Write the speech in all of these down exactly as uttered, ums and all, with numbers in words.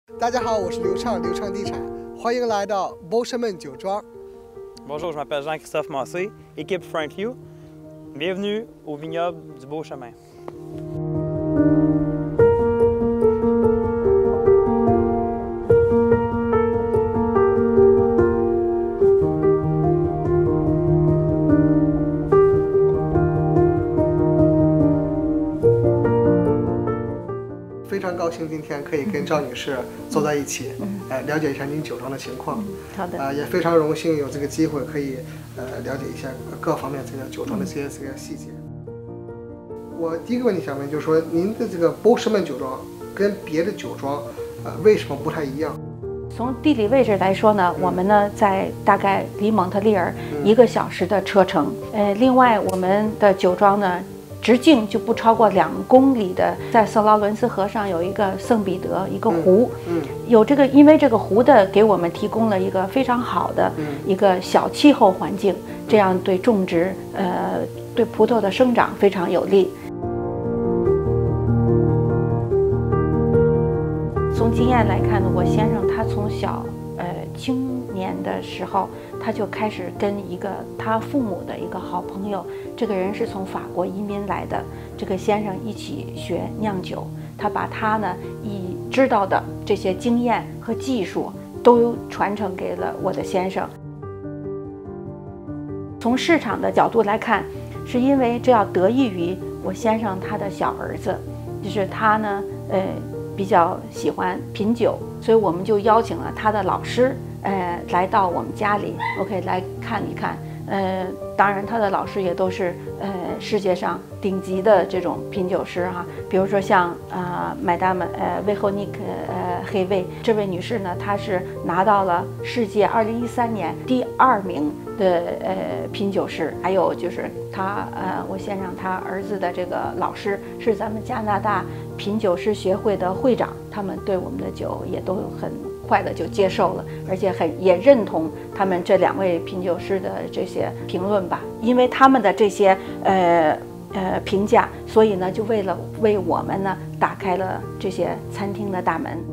大家好，我是刘畅，刘畅地产，欢迎来到 Beauchemin 酒庄。 Bonjour, je m'appelle Jean-Christophe Massé, équipe Frank Yu. Bienvenue au vignoble du Beauchemin. 非常高兴今天可以跟赵女士坐在一起，嗯，呃，了解一下您酒庄的情况。 嗯、好的。 啊、呃，也非常荣幸有这个机会可以呃了解一下各方面这个酒庄的这些这个细节。我第一个问题想问，就是说您的这个 Beauchemin 酒庄跟别的酒庄，呃，为什么不太一样？ 从地理位置来说呢，嗯、我们呢在大概离蒙特利尔一个小时的车程。嗯、呃，另外我们的酒庄呢，直径就不超过两公里的，在圣劳伦斯河上有一个圣彼得一个湖，嗯，嗯有这个，因为这个湖的给我们提供了一个非常好的一个小气候环境，嗯、这样对种植，呃，对葡萄的生长非常有利。从经验来看呢，我先生他从小，呃，青年的时候，他就开始跟一个他父母的一个好朋友，这个人是从法国移民来的，这个先生一起学酿酒。他把他呢已知道的这些经验和技术都传承给了我的先生。从市场的角度来看，是因为这要得益于我先生他的小儿子，就是他呢，呃。比较喜欢品酒，所以我们就邀请了他的老师，呃，来到我们家里 ，OK， 来看一看。呃，当然他的老师也都是呃世界上顶级的这种品酒师哈，比如说像啊麦达姆呃维霍尼克呃黑卫这位女士呢，她是拿到了世界二零一三年第二名的呃品酒师，还有就是他呃我先生他儿子的这个老师是咱们加拿大品酒师协会的会长，他们对我们的酒也都很快的就接受了，而且很也认同他们这两位品酒师的这些评论吧，因为他们的这些呃呃评价，所以呢就为了为我们呢打开了这些餐厅的大门。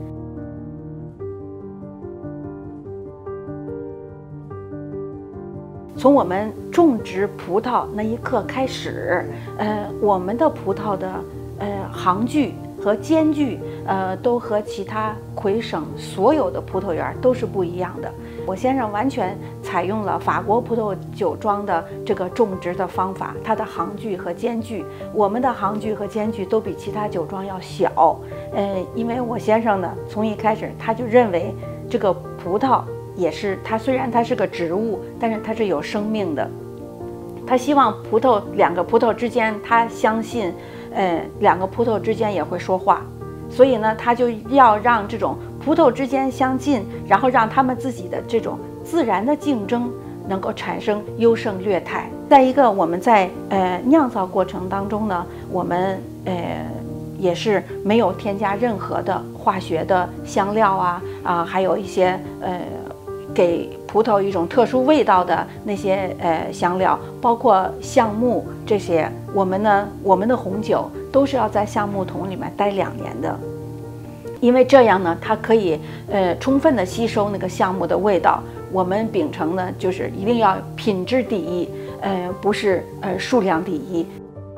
从我们种植葡萄那一刻开始，呃，我们的葡萄的呃行距和间距，呃，都和其他魁省所有的葡萄园都是不一样的。我先生完全采用了法国葡萄酒庄的这个种植的方法，它的行距和间距，我们的行距和间距都比其他酒庄要小。呃，因为我先生呢，从一开始他就认为这个葡萄也是，它虽然它是个植物，但是它是有生命的。他希望葡萄两个葡萄之间，他相信。呃，两个葡萄之间也会说话，所以呢，他就要让这种葡萄之间相近，然后让他们自己的这种自然的竞争能够产生优胜劣汰。再一个，我们在呃酿造过程当中呢，我们呃也是没有添加任何的化学的香料啊啊，还有一些呃给葡萄一种特殊味道的那些呃香料，包括橡木这些。我们呢，我们的红酒都是要在橡木桶里面待两年的，因为这样呢，它可以呃充分的吸收那个橡木的味道。我们秉承呢，就是一定要品质第一，呃，不是呃数量第一。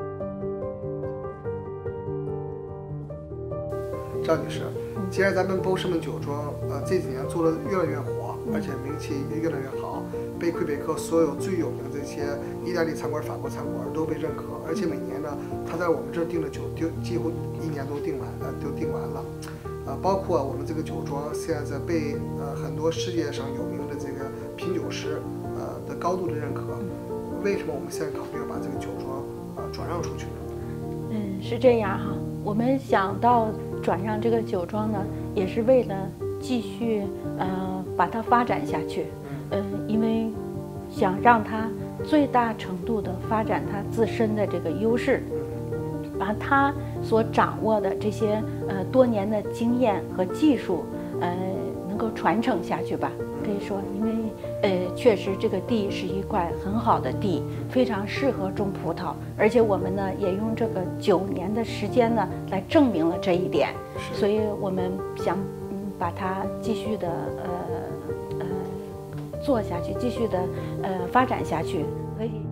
赵女士，既然咱们 Beauchemin 酒庄呃这几年做的越来越火，而且名气也越来越好，被魁北克所有最有名的这些意大利餐馆、法国餐馆都被认可，而且每年呢，他在我们这儿订的酒就几乎一年都订完，呃，都订完了，啊、呃，包括我们这个酒庄现在被呃很多世界上有名的这个品酒师呃的高度的认可，为什么我们现在考虑要把这个酒庄呃转让出去呢？ 嗯，是这样哈，我们想到转让这个酒庄呢，也是为了继续呃把它发展下去。嗯，因为想让它最大程度的发展它自身的这个优势，把它所掌握的这些呃多年的经验和技术，呃能够传承下去吧。可以说，因为呃确实这个地是一块很好的地，非常适合种葡萄，而且我们呢也用这个九年的时间呢来证明了这一点，所以我们想。 把它继续的呃呃做下去，继续的呃发展下去，可以。